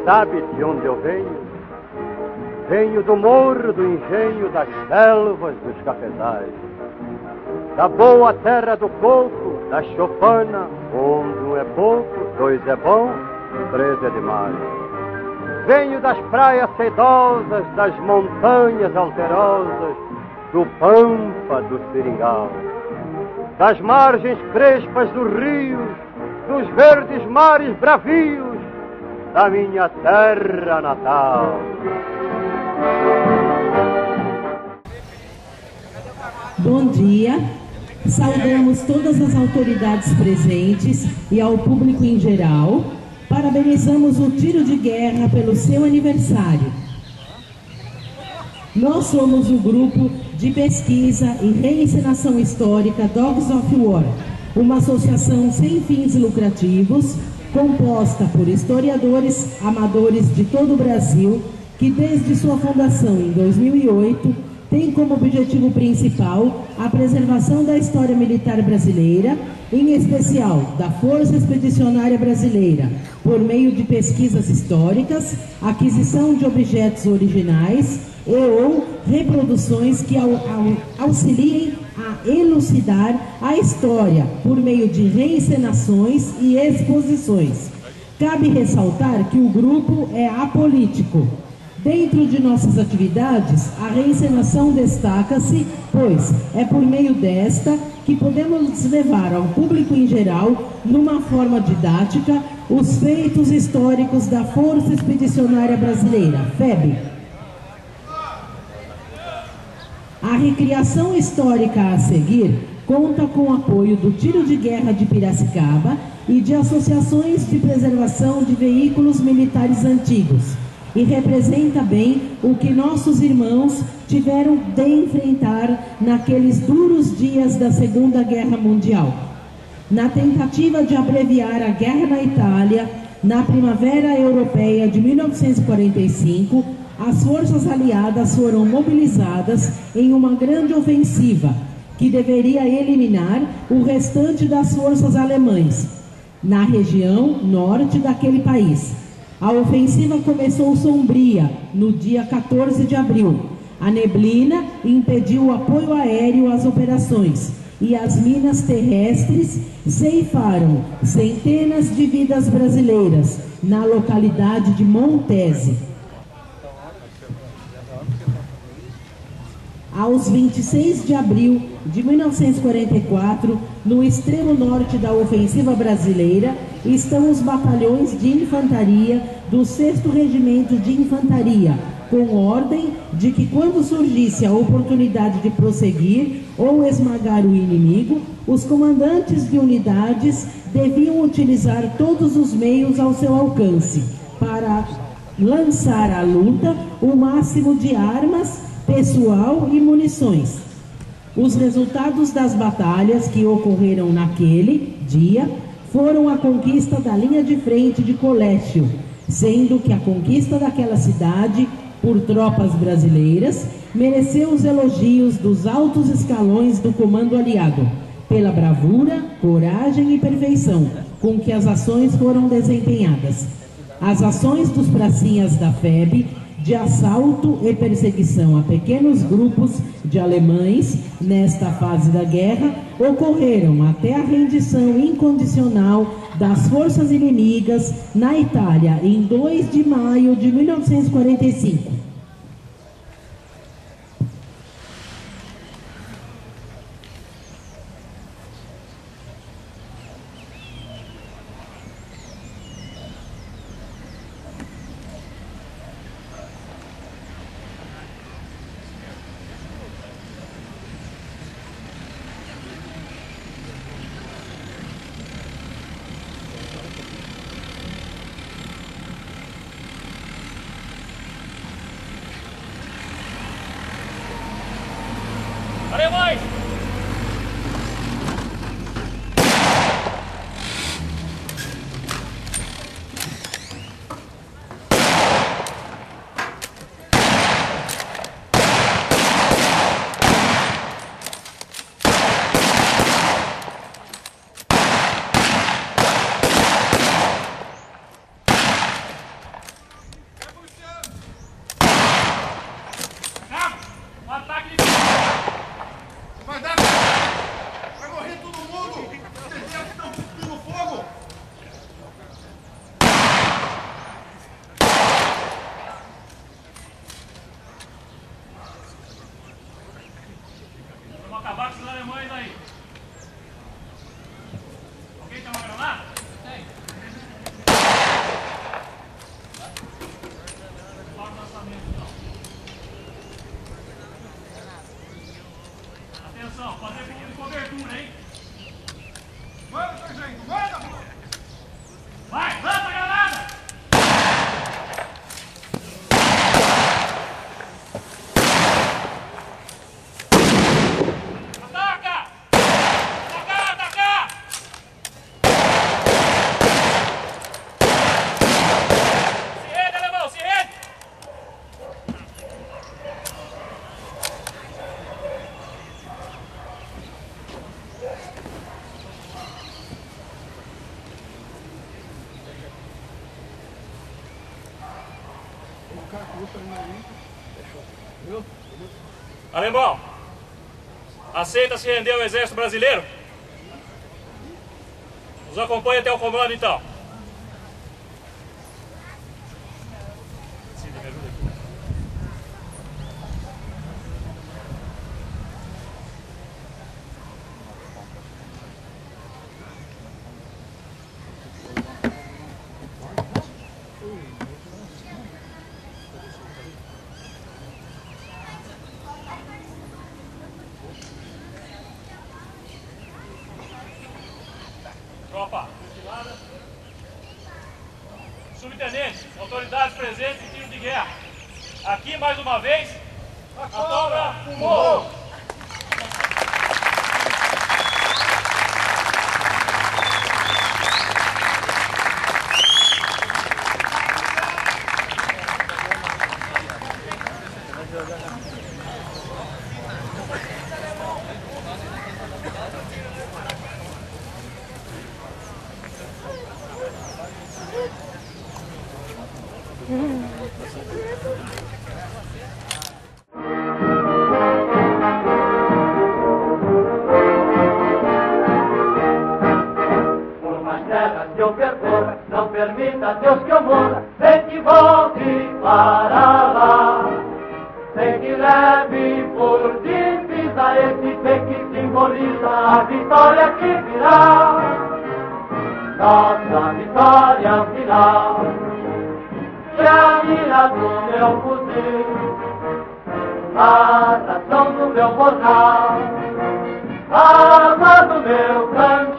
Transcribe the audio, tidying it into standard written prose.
sabe de onde eu venho? Venho do morro, do engenho, das selvas, dos cafezais, da boa terra do coco, da chopana, onde um é pouco, dois é bom, três é demais. Venho das praias sedosas, das montanhas alterosas, do pampa, do seringal, das margens crespas dos rios, dos verdes mares bravios, da minha terra natal. Bom dia, saudamos todas as autoridades presentes e ao público em geral. Parabenizamos o Tiro de Guerra pelo seu aniversário. Nós somos o grupo de pesquisa e reencenação histórica Dogs of War, uma associação sem fins lucrativos, composta por historiadores amadores de todo o Brasil, que desde sua fundação em 2008 tem como objetivo principal a preservação da história militar brasileira, em especial da Força Expedicionária Brasileira, por meio de pesquisas históricas, aquisição de objetos originais e ou reproduções que auxiliem a elucidar a história por meio de reencenações e exposições. Cabe ressaltar que o grupo é apolítico. Dentro de nossas atividades, a reencenação destaca-se, pois é por meio desta que podemos levar ao público em geral, numa forma didática, os feitos históricos da Força Expedicionária Brasileira, FEB. A recriação histórica a seguir conta com o apoio do Tiro de Guerra de Piracicaba e de associações de preservação de veículos militares antigos, e representa bem o que nossos irmãos tiveram de enfrentar naqueles duros dias da Segunda Guerra Mundial. Na tentativa de abreviar a guerra na Itália, na Primavera Europeia de 1945, as forças aliadas foram mobilizadas em uma grande ofensiva que deveria eliminar o restante das forças alemãs na região norte daquele país. A ofensiva começou sombria no dia 14 de abril. A neblina impediu o apoio aéreo às operações e as minas terrestres ceifaram centenas de vidas brasileiras na localidade de Montese. Aos 26 de abril de 1944, no extremo norte da ofensiva brasileira, estão os batalhões de infantaria do 6º Regimento de Infantaria, com ordem de que quando surgisse a oportunidade de prosseguir ou esmagar o inimigo, os comandantes de unidades deviam utilizar todos os meios ao seu alcance para lançar à luta o máximo de armas, pessoal e munições. Os resultados das batalhas que ocorreram naquele dia foram a conquista da linha de frente de Colégio, sendo que a conquista daquela cidade por tropas brasileiras mereceu os elogios dos altos escalões do comando aliado, pela bravura, coragem e perfeição com que as ações foram desempenhadas. As ações dos pracinhas da FEB de assalto e perseguição a pequenos grupos de alemães nesta fase da guerra ocorreram até a rendição incondicional das forças inimigas na Itália em 2 de maio de 1945. Mais! fazendo aí? Alguém tem uma granada? Tem. Para o lançamento, então. Atenção, fazer ponto de cobertura, hein? Manda, sargento, manda! Vai, lança a granada! Ataca! Atacar, atacar! Se rende, alemão, se rende! Alemão, aceita se render ao exército brasileiro? Nos acompanha até o comando, então. Cida, me ajuda aqui. Tropa, desfilada. Subtenente, autoridades presentes em tiro de guerra. Aqui, mais uma vez, a cobra, o morro. Por mais terras que eu percorra, não permita, Deus, que eu morra, sem que volte para lá. Sem que leve por divisa esse bem que simboliza a vitória que virá. Nossa vitória final. Que a mira do meu fuzil, a ração do meu morral, a arma do meu canto.